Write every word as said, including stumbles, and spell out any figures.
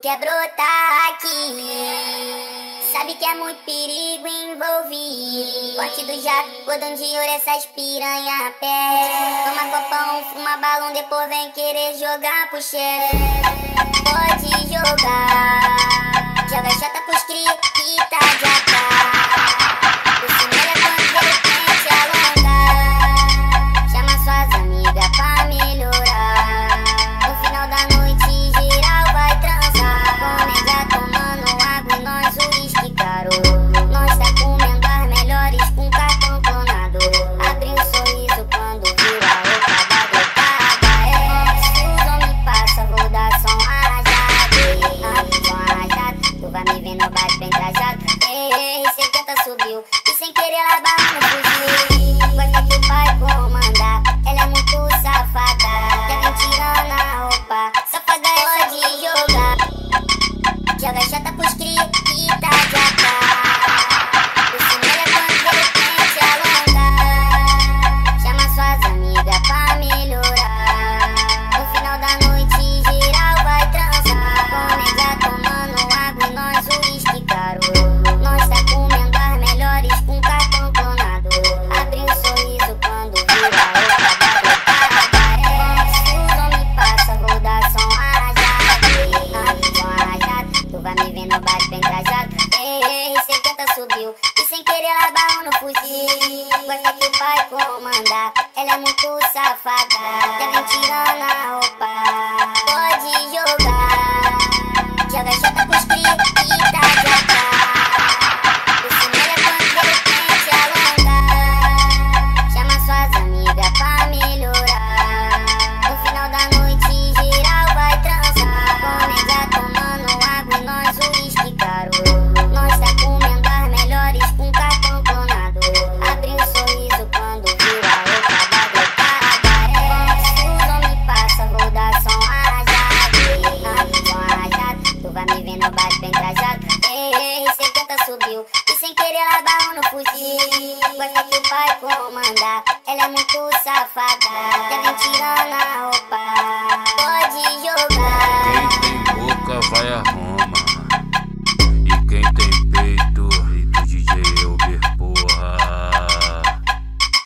Quer brotar aqui, sabe que é muito perigo envolvido. Corte do jato, cordão de ouro, essas piranha a pé. Toma copão, fuma balão, depois vem querer jogar pro chefe. Pode jogar, joga chata pros cri que tá de atrás. O chinelo é quando ele tem te alongar. Chama suas amigas pra melhorar. No final da noite geral vai transar. Comédia tomando água e nós uísque caro. Nós tá comendo as melhores com cartão clonado. Abre um sorriso quando viu a roupa da gotada. É, se o homem passa, vou dar som arrajado. Ah, som arrajado, tu vai me ver no baixo bem trajado. Ei, setenta subiu e sem querer ela barra no fuzil. Gosta que o pai comandar, ela é muito safada. Já vem tirando a roupa, safada é só de jogar. Joga chata pros cri que tá de atrás. O chinelo é quando ele tem te alongar. Chama suas amigas pra melhorar. No final da noite geral vai transar. Comédia tomando água e nós uísque caro. Nós tá comendo as melhores com cartão clonado. Abre um sorriso quando viu a roupa da gotada. É, se o homem passa, vou dar som arrajado. Ah, som arrajado, tu vai me ver no baixo bem trajado. Ei, setenta subiu e sem querer ela barrou no fuzil. Gosta que o pai comandar, ela é muito safada. Já vem tirando a roupa, pode jogar. Joga chata pros cri que tá de atrás. O chinelo é quando ele tem te alongar. Chama suas amigas pra melhorar. No final da noite geral vai transar. Comédia tomando água e nós uísque caro. Nós tá comendo as melhores com cartão clonado. Abre um sorriso quando viu a roupa da gotada. É, se o homem passa, vou dar som arrajado. Ah, som arrajado, tu vai me ver no baixo bem trajado. Ei, setenta subiu e sem querer ela barrou no fuzil. Gosta que o pai comandar, ela é muito safada. Já vem tirando a roupa, pode jogar.